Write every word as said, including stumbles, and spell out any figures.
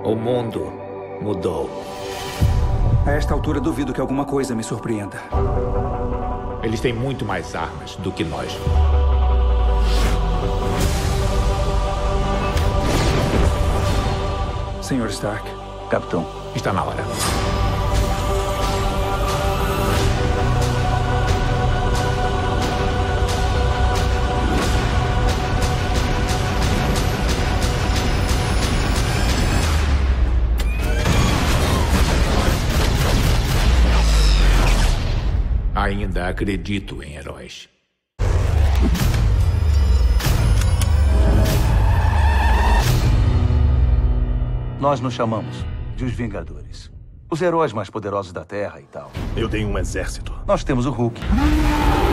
O mundo mudou. A esta altura, duvido que alguma coisa me surpreenda. Eles têm muito mais armas do que nós. senhor Stark. Capitão. Está na hora. Ainda acredito em heróis. Nós nos chamamos de os Vingadores. Os heróis mais poderosos da Terra e tal. Eu tenho um exército. Nós temos o Hulk.